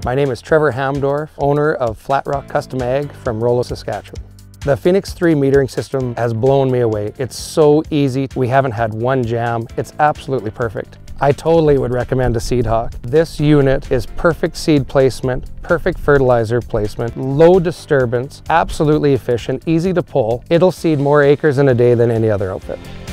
My name is Trevor Hamsdorf, owner of Flat Rock Custom Ag from Rouleau, Saskatchewan. The Phoenix 3 metering system has blown me away. It's so easy. We haven't had one jam. It's absolutely perfect. I totally would recommend a Seed Hawk. This unit is perfect seed placement, perfect fertilizer placement, low disturbance, absolutely efficient, easy to pull. It'll seed more acres in a day than any other outfit.